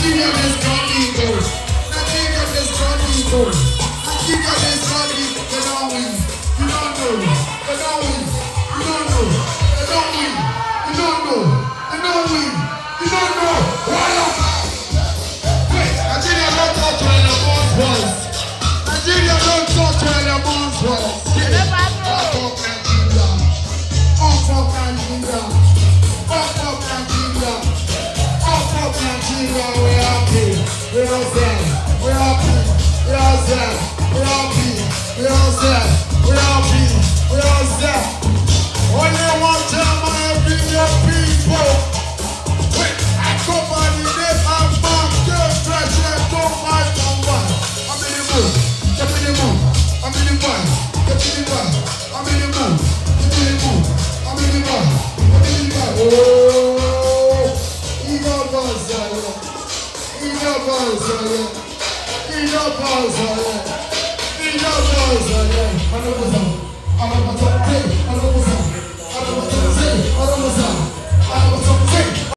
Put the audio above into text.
Nigeria is coming goal. Nigeria is coming goal. Nigeria is coming. They don't win. You don't know. They don't win. You don't know. They don't win. You don't know. They don't win. You don't know. Why not? Wait, Nigeria don't talk to any boss boys. Nigeria don't talk to any boss boys. We all set, we all be, we all set, we all be, we all set, we all be, we all set. Only one time I bring your people. Wait, I come by the name of man, girl, fresh, and don't fight on one. I'm in the mood, get in the mood, I'm in the one, get in the one, I'm in the mood, get in the mood, I'm in the one, get in the one. Oh, ego boss, Ego boys, Ego boys, Ego boys,